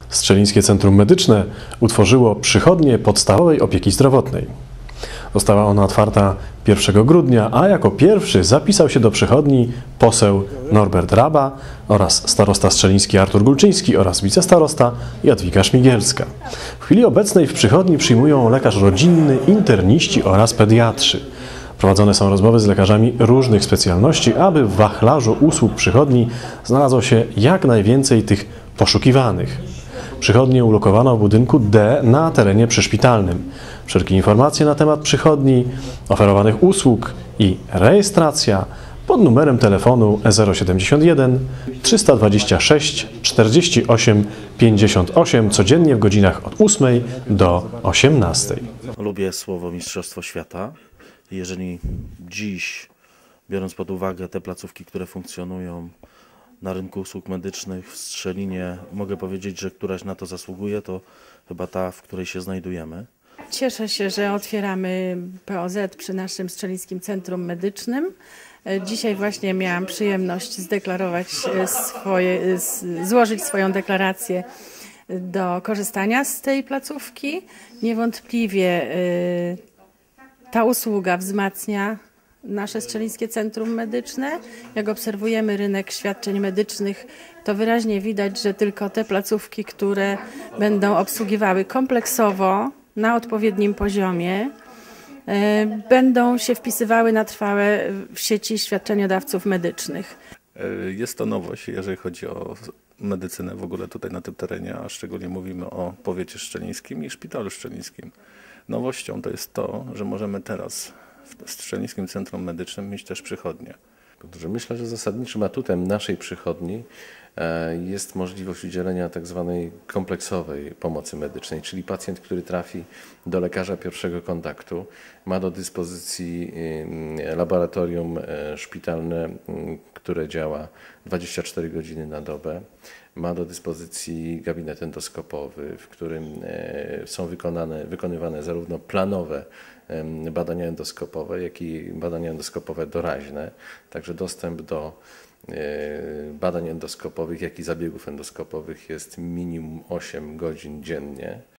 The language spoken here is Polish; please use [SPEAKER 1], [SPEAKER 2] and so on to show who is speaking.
[SPEAKER 1] Strzelińskie Centrum Medyczne utworzyło przychodnię podstawowej opieki zdrowotnej. Została ona otwarta 1 grudnia, a jako pierwszy zapisał się do przychodni poseł Norbert Raba oraz starosta strzeliński Artur Gulczyński oraz wicestarosta Jadwiga Szmigielska. W chwili obecnej w przychodni przyjmują lekarz rodzinny, interniści oraz pediatrzy. Prowadzone są rozmowy z lekarzami różnych specjalności, aby w wachlarzu usług przychodni znalazło się jak najwięcej tych poszukiwanych. Przychodnię ulokowano w budynku D na terenie przyszpitalnym. Wszelkie informacje na temat przychodni, oferowanych usług i rejestracja pod numerem telefonu 071 326 48 58 codziennie w godzinach od 8 do 18.
[SPEAKER 2] Lubię słowo Mistrzostwo Świata. Jeżeli dziś, biorąc pod uwagę te placówki, które funkcjonują na rynku usług medycznych w Strzelinie, mogę powiedzieć, że któraś na to zasługuje, to chyba ta, w której się znajdujemy.
[SPEAKER 3] Cieszę się, że otwieramy POZ przy naszym Strzelińskim Centrum Medycznym. Dzisiaj właśnie miałam przyjemność złożyć swoją deklarację do korzystania z tej placówki. Niewątpliwie ta usługa wzmacnia nasze Strzelińskie Centrum Medyczne. Jak obserwujemy rynek świadczeń medycznych, to wyraźnie widać, że tylko te placówki, które będą obsługiwały kompleksowo, na odpowiednim poziomie, będą się wpisywały na trwałe w sieci świadczeniodawców medycznych.
[SPEAKER 4] Jest to nowość, jeżeli chodzi o medycynę w ogóle tutaj na tym terenie, a szczególnie mówimy o powiecie szczelińskim i szpitalu szczelińskim. Nowością to jest to, że możemy teraz w Strzelińskim Centrum Medycznym mieć też przychodnię.
[SPEAKER 5] Myślę, że zasadniczym atutem naszej przychodni jest możliwość udzielenia tak zwanej kompleksowej pomocy medycznej, czyli pacjent, który trafi do lekarza pierwszego kontaktu, ma do dyspozycji laboratorium szpitalne, które działa 24 godziny na dobę, ma do dyspozycji gabinet endoskopowy, w którym są wykonywane zarówno planowe badania endoskopowe, jak i badania endoskopowe doraźne, także dostęp do badań endoskopowych, jak i zabiegów endoskopowych jest minimum 8 godzin dziennie.